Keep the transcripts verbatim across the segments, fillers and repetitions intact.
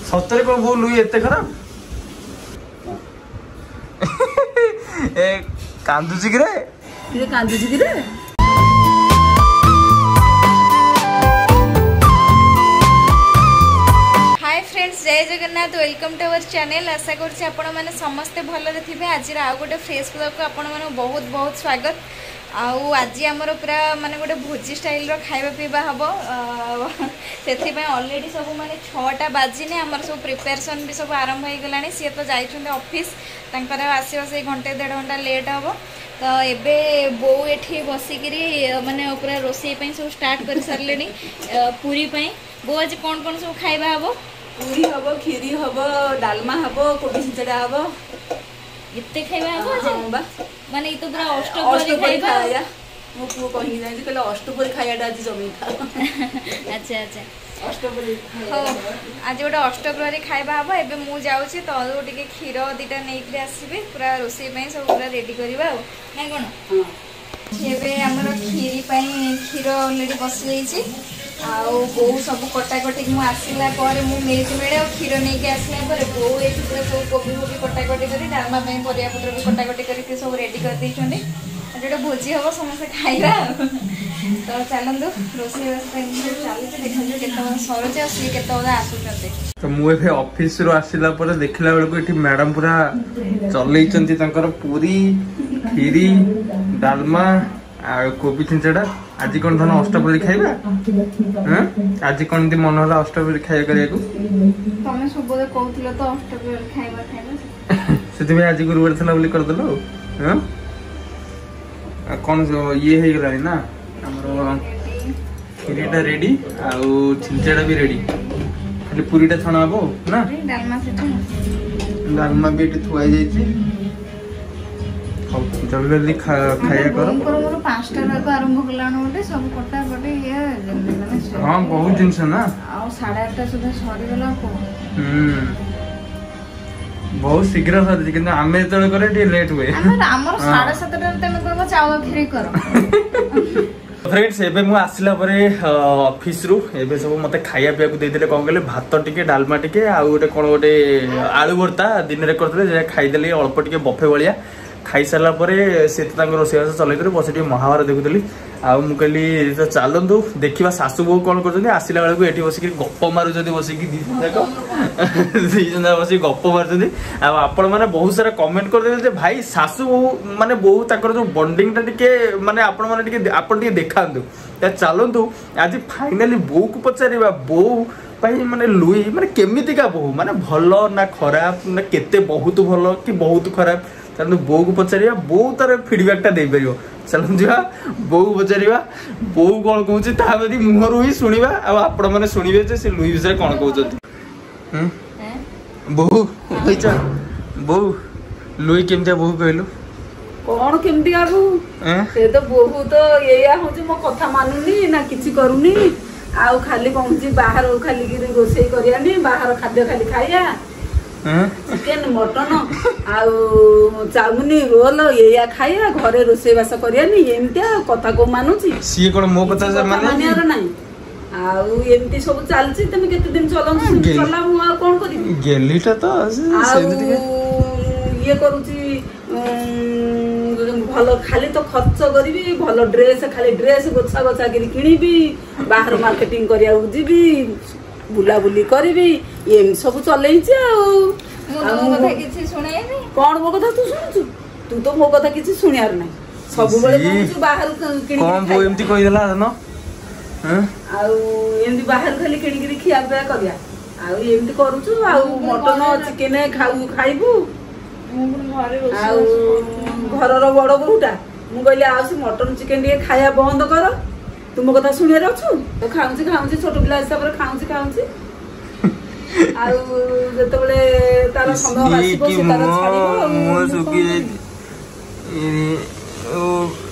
सतरे कौन बोल लुई एते खराब ए कांदुची कि रे ये कांदुची कि रे हाय फ्रेंड्स जय Jagannath welcome to our channel आशा करछि आपण माने समस्त भलरे थिबे। आज आ गोटे फ्रेश ब्लॉग को आपण माने बहुत बहुत स्वागत। आउ आज आमर पूरा माने गोटे भोजी स्टाइल रो खाइबा पीबा हबो सेथि पे ऑलरेडी सब माने छटा बाजिने आमर सब प्रिपरेशन भी सब आरंभ हो गलानी। सी तो जाइछुंदे ऑफिस तांकर आसी से घंटे डेढ़ घंटा लेट हबो। तो एबे बो एठी बसिकिरी माने पूरा रोसई पई सब स्टार्ट कर सारलेनी। पूरी पई बो आज कोन कोन सब खाइबा हबो? पूरी हबो, खीरी हबो, डालमा हबो, कोबी छिंचड़ा हबो। इत्ते खाइबा हबो आज? हां बा माने ई तो पूरा अष्टप्रहरी खाइबा खाया। मो पुओ कहि जाय जे कहले अष्टप्रहरी खायाडा आज जमी खा। अच्छा अच्छा अष्टप्रहरी हो आज गोटे अष्टप्रहरी खाइबा हबो। एबे मु जाउछि तो टिके खीर दीटा नेइकरी आसीबे पूरा रोसई पई सब पूरा रेडी करबा नै कोन। हां एबे हमर खीरी पई खीर ऑलरेडी बसि जाइछि। आउ बो सब कटाकटी मु आसला पर मु मेज मेड़े और खीर नहीं के आसला पर बो ए पूरा सब कोबी कोबी कटाकटी करी डालमा पई परिया पत्र भी कटाकटी करी सब रेडी कर दैछन्ते। जोटा भोजी हम समस्त खाइबा तो चलंदु रोसई बास चली देखु केत सरोज सी केत आसुचंते। तो मु एफे ऑफिस रो आसिला पर देखला बेल को एठी मैडम पूरा चलैचंती तंकर पूरी खीरी डालमा आ कोबी छिंचड़ा। आज कौन धन अष्टप्रहरी खाइबा? हां आज कौन दी मन होला अष्टप्रहरी खाइया करिया को? तमे सबले कहउथिलो तो अष्टप्रहरी खाइबा खाइबा सेति में आज गुरुवार थला बोली कर देलो। हां आ कौन जो ये हे गलानी ना हमरो खीरीटा रेडी आ छिंचड़ा भी रेडी। खाली पूरीटा छणा हबो ना? डालमा से डालमा भी एठी थुआ जाईची। जल्दी जल्दी खाया करो। मोर पाँचटा रको आरंभ कलानो गोटे सब कटा कटे ये माने हां बहुत दिन से ना आ साढ़े आठ सुधा सरी गला को। हम्म बहुत शीघ्र सरी किंतु आमे तळे करे टी लेट हुए। हमर हमर साढ़े सात टा तमे कहबो चावल खीरी करो। फ्रेंड्स एबे मु आसिला परे ऑफिस रु एबे सब मते खाया पिया को देदेले कोन गेले भात टिके डालमा टिके आ गोटे कोन गोटे आलू भरता दिन रे करथले जे खाइ देली अल्प टिके बफे बलिया खाई सारा से रोसई बास चल बस महाभारत देखुली। आ मुझे तो चलतु देखा सासू बो कौन कर आसला बेलू ये बसिक गप मार्च बसिक दीजाक बस गप मार्च। आपण मैंने बहुत सारा कमेंट कर भाई सासू बो माने बो तक जो बॉन्डिंग टे माने आपण मैंने आपड़ देखा चलतु आज फाइनाली बो को पचार बो माने लुई माने केमितिका बो माने भल ना खराब ना केते बहुत भल कि बहुत खराब चलो बो को पचार बो तार फीडबैक दे पार। चलो जा बो को पचार बो कौन कहूँ मुहर ही शुणा आपण मैंने शुणे से लुई विषय कौन कहते बो बो लुई केमती बो कहलु कौन केमती बो से तो बहु तो या हूँ मो कथा मानुनी ना किसी करूनी आउ खाली कहूँ बाहर खाली रोसई करियानी बाहर खाद्य खाली खाइया चिकेन मटन आउ चाउमिन रोल या खाइया घरे रोसई बास करियानी एमतिया कथा को मानुची सी कोन मो कथा माने मानियार नाही आउ एमती सब चलची तमे केते दिन चलन चला मु आ कोन करी गेलीटा तो सेमती ये करूची भल खाली तो खर्च करी भल ड्रेस खाली ड्रेस गोछा गोछा करी किनिबी बाहर मार्केटिंग करिया जीबी बुला बुली करी एम सब चलैछि कौन मो कथा तू सुनछु तू तो मो कथा किछि सुनियार नै सब बेले कहछु बाहर किनि कोन बो एमती कहि देला न हैं आउ एमती बाहर खाली किनि किनि खिया पिया करिया आउ एमती करूछु आउ मटन चिकेन खाऊ खाइबू आउ घरर बड़ बहुटा मु कहले आ से मटन चिकेन दिए खाया बंद कर तुम कथा सुनियार अछु तो खाउछि खाउछि छोट पिला हिसाब रे खाउछि खाउछि आउ जते बेले तार समय आसीबो से तार छाड़ीबो मो सुकी ओ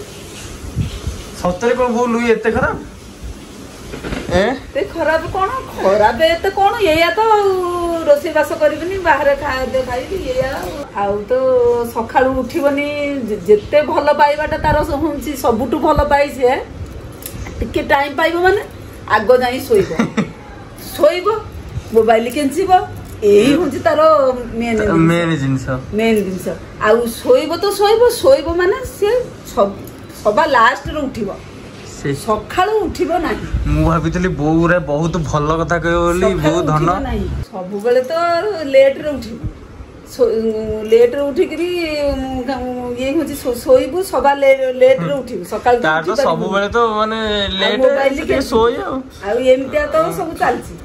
सतरे कोन बो लुई एते खराब ए ते खराब कोन खराब एते कोन एया तो रोसई बास करबिनी बाहर खाए खाइबी एया आउ तो सखाळू उठिबनी जेते भल पाइबाटा तार होंची सबुटु भल पाइ से टिके टाइम पाइबो माने आगो जाई सोइबो सोइबो मोबाइल केंचिबो ଏଇ ହଉଛି ତାର ମେନ୍ ମେନ୍ ଜିନିଷ ମେନ୍ ଜିନିଷ। ଆଉ ଶୋଇବ ତ ଶୋଇବ ଶୋଇବ ମାନେ ସେ ସବା ଲାଷ୍ଟରେ ଉଠିବ, ସକାଳୁ ଉଠିବ ନାହିଁ। ମୁଁ ଭାବିଥିଲି ବୋଉରେ ବହୁତ ଭଲ କଥା କହିବ ବୋଲି। ବୋଉ ଧନ ନାହିଁ, ସବୁବେଳେ ତ ଲେଟରେ ଉଠିବ, ଲେଟରେ ଉଠିକିରି ଇଏ ହଉଛି ଶୋଇବୁ, ସବା ଲେଟରେ ଉଠିବୁ, ସକାଳୁ ସବୁବେଳେ ତ ମାନେ ଲେଟ ଶୋଇ ଆଉ ଆଉ ଏମିତିଆ ତ ସବୁ ଚାଲିଛି।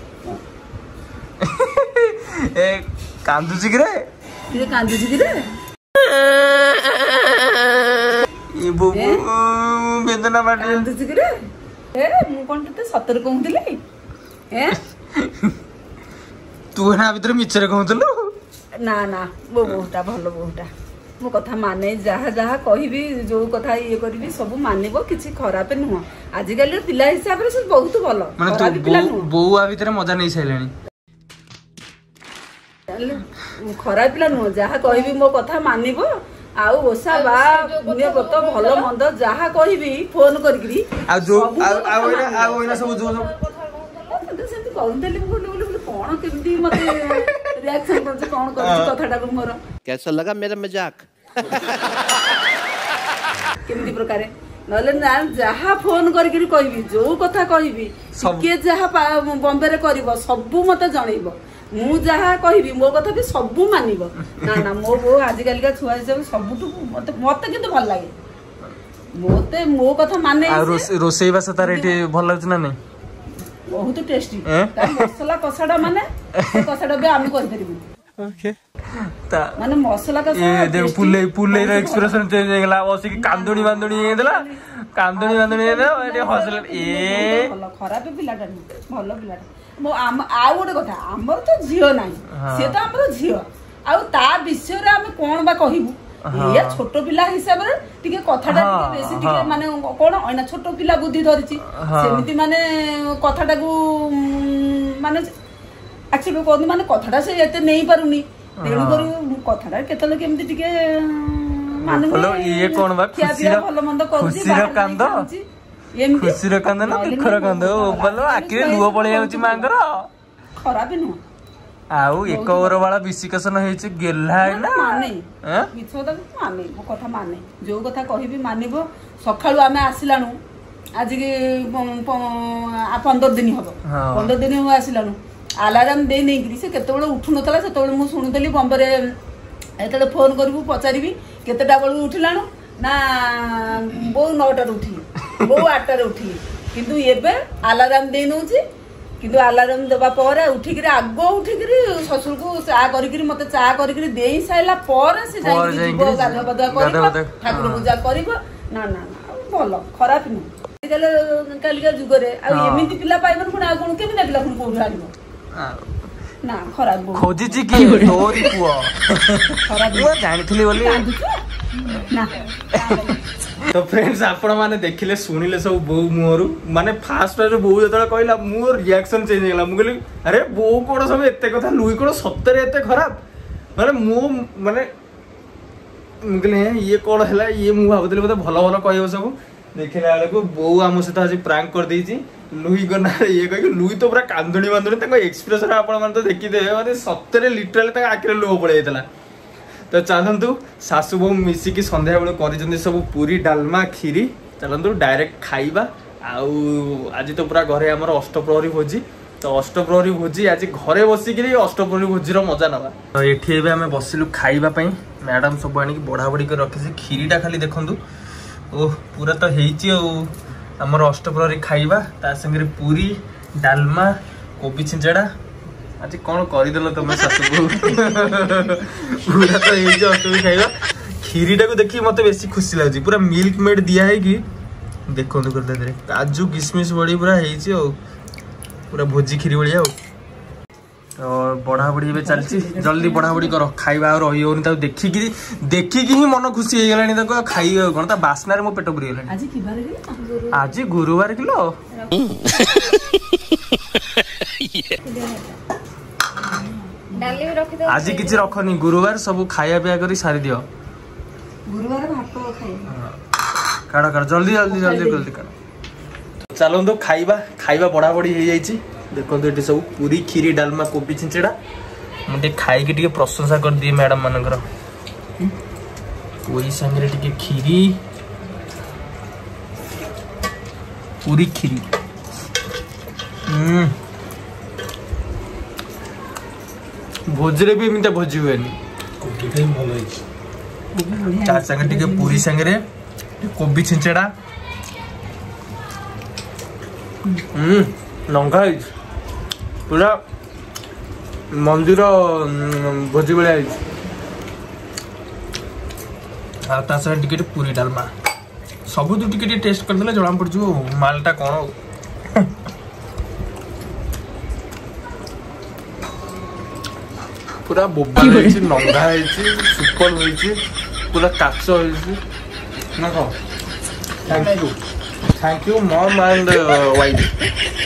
ଏ କାନ୍ଦୁଛି କିରେ କିରେ କାନ୍ଦୁଛି କିରେ ଏ ବୋଉ ବେଦନା ବାଟ କାନ୍ଦୁଛି କିରେ। ଏ ମୁଁ କଣ ତତେ ସତରେ କହୁଥିଲି? ଏ ତୁ ନା ଭିତରେ ମିଛରେ କହୁଥିଲୁ? ନା ନା ମୋ ବୋହୁଟା ଭଲ ବୋହୁଟା, ମୋ କଥା ମାନେ, ଯାହା ଯାହା କହିବି ଯୋଉ କଥା ଇଏ କରିବି ସବୁ ମାନିବ, କିଛି ଖରାପ ନୁହଁ। ଆଜିକାଲିର ପିଲା ହିସାବରେ ସେ ବହୁତ ଭଲ, ଖରାପ ପିଲା ନୁହଁ। ବୋଉ ଆ ଭିତରେ ମଜା ନେଇ ସାରିଲାଣି, ଖରାପ ପିଲା ନୁହଁ। ଯାହା କହିବି ମୋ କଥା ମାନିବ। ଆଉ ଓଷା ବା ପୁଣ୍ୟ ବ୍ରତ ଭଲ ମନ୍ଦ ଯାହା କହିବି ଫୋନ କରିକିରି ସେମିତି କହୁଥିଲି। କଣ କେମିତି ମତେ ରିଆକ୍ସନ କରୁଛି, କଣ କରୁଛି କଥାଟାକୁ ମୋର कैसा लगा मेरा मजाक କେମିତି ପ୍ରକାରେ। ନହେଲେ ନା ଯାହା ଫୋନ କରିକିରି କହିବି, ଯୋଉ କଥା କହିବି, କିଏ ଯାହା ବମ୍ବେରେ କରିବ ସବୁ ମତେ ଜଣେଇବ। ମୁଁ ଯାହା କହିବି ମୋ କଥା ବି ସବୁ ମାନିବ। ନା ନା ମୋ ବୋଉ ଆଜିକାଲିକା ଛୁଆ ହିସାବରେ ସବୁଠୁ ମତେ ମତେ କିନ୍ତୁ ଭଲ ଲାଗେ। ମତେ ମୋ କଥା ମାନେ। ରୋଷେଇ ବାସ ତାର ଏଠି ଭଲ ଲାଗୁଛି ନା ନାଇଁ? ବହୁତ ଟେଷ୍ଟି। ମସଲା କଷାଟା ମାନେ କଷାଟା ବି ଆମେ କରିପାରିବୁ ମାନେ ମସଲା କଷା। ପୁଲେଇ ପୁଲେଇର ଏକ୍ସପ୍ରେସନ ଚେଞ୍ଜ ହେଇଗଲା, ବସିକି କାନ୍ଦୁଣି ବାନ୍ଦୁଣି ହେଇଥିଲା, କାନ୍ଦୁଣି ବାନ୍ଦୁଣି ହେଇଥିଲା ଏଠି ହସିଲା। ଏ ଭଲ, ଖରାପ ପିଲାଟା ନୁହେଁ, ଭଲ ପିଲାଟା। ଆଉ ଗୋଟେ କଥା, ଆମର ତ ଝିଅ ନାହିଁ, ସେ ତ ଆମର ଝିଅ। ଆଉ ତା ବିଷୟରେ ଆମେ କଣ ବା କହିବୁ? ଏଇଆ ଛୋଟ ପିଲା ହିସାବରେ ଟିକେ କଥାଟା ଟିକେ ବେଶୀ ଟିକେ ମାନେ କଣ ଅଇନା ଛୋଟ ପିଲା ବୁଦ୍ଧି ଧରିଛି, ସେମିତି ମାନେ କଥାଟାକୁ ମାନେ ଆକ୍ଚୁଆଲି କହନ୍ତି ମାନେ କଥାଟା ସେ ଏତେ ନେଇ ପାରୁନି, ତେଣୁକରି କଥାଟା କେତେବେଳେ କେମିତି ଟିକେ ମାନେ ଇଏ କଣ ବା ଭଲ ମନ୍ଦ କରୁଛି, ଖୁସିର କାନ୍ଦ ନା ଦୁଃଖର କାନ୍ଦ, ଆଖିରେ ଲୁହ ପଳେଇ ଯାଉଛି ମାଙ୍କର। ଖରାପ ନୁହଁ। ଆଉ ଏକ ଓଭର ବାଳ ବିଶିକସନ ହେଇଛି ଗେହ୍ଲା ମାନେ ମିଛ କଥା ମାନେ, ମୋ କଥା ମାନେ, ଯୋଉ କଥା କହିବି ମାନିବ। ସକାଳୁ ଆମେ ଆସିଲାଣୁ, ଆଜିକି ପନ୍ଦର ଦିନ ହବ, ପନ୍ଦର ଦିନ ହବ ଆସିଲାଣୁ। ଆଲାରାମ ଦେଇ ନେଇକିରି ସେ କେତେବେଳେ ଉଠୁ ନଥିଲା, ସେତେବେଳେ ମୁଁ ଶୁଣୁଥିଲି ବମ୍ବେରେ ଯେତେବେଳେ ଫୋନ କରିବୁ ପଚାରିବି କେତେଟା ବେଳକୁ ଉଠିଲାଣୁ, ନା ବୋଉ ନଅଟାରେ ଉଠିଲି, ବୋଉ ଆଠଟାରେ ଉଠିଲି। କିନ୍ତୁ ଏବେ ଆଲାରାମ ଦେଇ ନଉଛି, କିନ୍ତୁ ଆଲାରାମ ଦେବା ପରେ ଉଠିକିରି ଆଗ ଉଠିକିରି ଶ୍ୱଶୁରକୁ ଚା କରିକିରି ମତେ ଚା କରିକିରି ଦେଇ ସାରିଲା ପରେ ସେ ଯାଇକି ଯିବ ଗାଧୁଆ ପାଧୁଆ କରିବ, ଠାକୁର ପୂଜା କରିବ। ନା ନା ନା ଭଲ, ଖରାପ ନୁହଁ। କାଲିକା ଯୁଗରେ ଆଉ ଏମିତି ପିଲା ପାଇବାରୁ ପୁଣି ଆଉ କଣ କେମିତି ପିଲା ପୁଣି କୋଉଠୁ ଆଣିବ? ନା ଖରାପ ଖୋଜିଛି କି ତୋରି ପୁଅ ଜାଣିଥିଲି ବୋଲି। ତ फ्रेंड्स आपण माने देखिले सुनिले सब बोऊ मुहरु माने फास्ट रे बोऊ जतला कहला मु रिएक्शन चेंज गेला मु कहली अरे बोऊ कोन सब एते कथा लुई कोन सत्तरे एते खराब माने मु माने मु कहली ये कोन हला ये मु भाबतले मते भलो भलो कहयो सब देखिला वाले को बोऊ आम सहित आज प्रैंक कर देछि लुई गना ये कह लुई तो पूरा कांदुणी बांदुणी तक एक्सप्रेशन आपण माने तो देखि दे माने सत्तरे लिटरली तक आखिरे लो पळे जातला। तो चलतु सासु बो मिसिकी संध्या बेल कर सब पूरी डालमा खीरी चलतु डायरेक्ट खाइबा। आउ आज तो पूरा घरे आमर अष्टप्रहरी भोजी तो अष्टप्रहरी भोजी आज घरे बसिक अष्टप्रहरी भोजी मजा नवा। तो ये आम बसिलु खाइबा पई मैडम सब आनी बढ़ा बढ़ी कर रखी खीरीटा खाली देखु ओह पूरा तो होमर अष्टप्रहरी खाइबा ता संगे पूरी डालमा कोबी छिंचड़ा आज कौन करदेल तुम सासु पूरा तो अष्टमी खाइबा खीरीटा को देखिए मत बेसी खुशी लगे पूरा मिल्क मेड दिया है कि देखो काजू किशमिश बड़ी पूरा है पूरा भोजी खीरी भाया और बढ़ा बढ़ी चलती जल्दी बढ़ा बढ़ी कर खाइबा रही होनी देखिकी देखिकी ही मन खुशी हो गला खाई कौन बास्नार मो पेट पुरी गला। आज गुरुवार किलो आज किसी रखनी गुरुवार सब खाया पिया करी सारी दियो गुरुवार भात खाई काढ़ काढ़ जल्दी जल्दी जल्दी जल्दी काढ़ चलतो खाइबा खाइबा बढ़ा बढ़ी हो जाइए देखो ये सब पूरी खीरी डालमा कोबी छिंचड़ा मुझे खाई टी प्रशंसा कर दिए मैडम मानकर पूरी संगे टी खीरी पूरी खीरी भोजरे भी एमती भोजी हुए ता संगे टी पूरी संगे कोबी छिंचड़ा लंका पूरा मंदिर भोजी भाई टे पूरी डालमा सब टे टेस्ट करदे जना पड़ो मालटा कौन पूरा बोबा नंगा सुपर पूरा काच ना कह thank you thank you mom and wife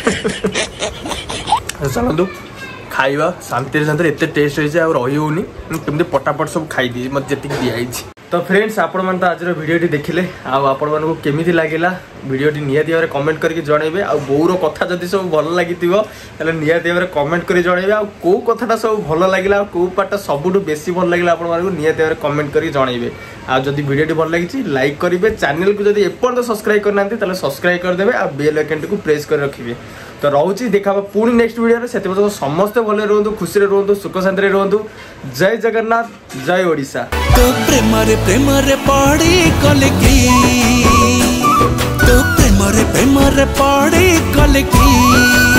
चलतु खाइबा शांति शांति एत टेस्ट हो रही होनी केमती पटापट सब खाई मत जी दिखाई। तो फ्रेंड्स आपण मैंने तो आज भिडियोटी देखिले आपण मानक केमी लगे भिडियोटी निहाती भाव कमेंट करके जनइबे आ बोर कथा जदि सब भल लगी निहाती भाव कमेंट कर जनइबे आ को कथाटा सब भल लगे को पार्टा सबुठ बेसी भल लगे आपण मानक निहाती भाव कमेंट करके जनइबे आ जदि भिडियोटी भल लगी लाइक करेंगे चैनल को जदि एपर्यंत सब्सक्राइब करना ताले सब्सक्राइब करदे आ बेल आइकन को प्रेस कर रखिए। तो रोची देखा पुणी नेक्स्ट वीडियो से समस्ते भले रुहतु खुशी रुहतु सुख शांति रुहतु। जय जगन्नाथ जय ओडिशा। तो प्रेम रे प्रेम रे पड़ी कलकी तो प्रेम रे प्रेम रे पड़ी कलकी।